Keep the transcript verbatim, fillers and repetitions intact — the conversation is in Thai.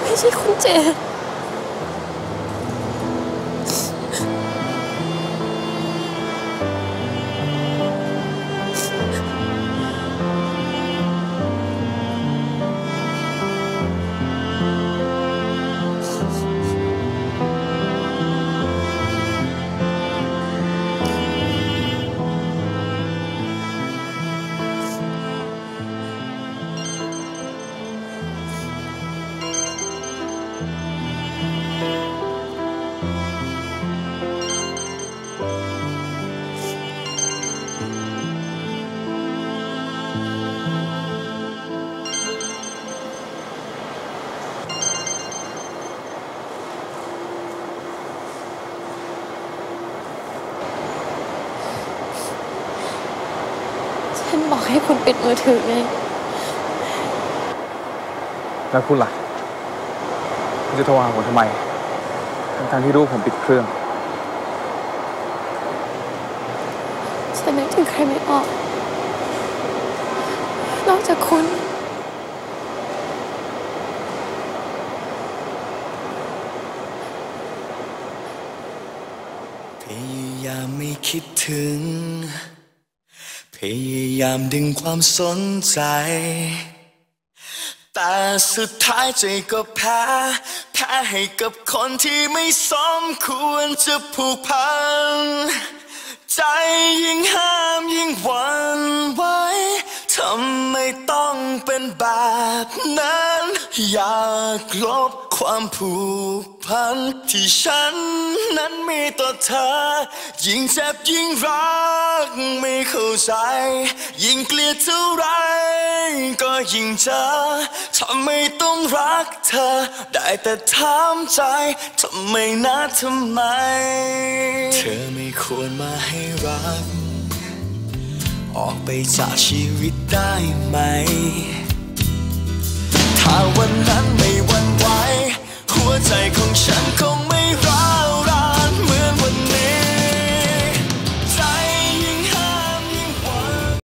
ไม่ใช่คุณเจษฉันบอกให้คุณปิดมือถือไงแล้วคุณล่ะคุณจะโทรหาผมทำไมทั้งที่รู้ผมปิดเครื่องฉันนึกถึงใครไม่ออกนอกจากคุณพยายามไม่คิดถึงพยายามดึงความสนใจแต่สุดท้ายใจก็แพ้แพ้ให้กับคนที่ไม่สมควรจะผูกพันใจยิ่งห้ามยิ่งหวั่นไหวทำไมต้องเป็นแบบนั้นอยากลบความผูกพันที่ฉันนั้นมีต่อเธอยิ่งเจ็บยิ่งรักไม่เข้าใจยิ่งเกลียดเท่าไรก็ยิ่งเจอทำไมต้องรักเธอได้แต่ถามใจทำไมนะทำไมเธอไม่ควรมาให้รักออกไปจากชีวิตได้ไหม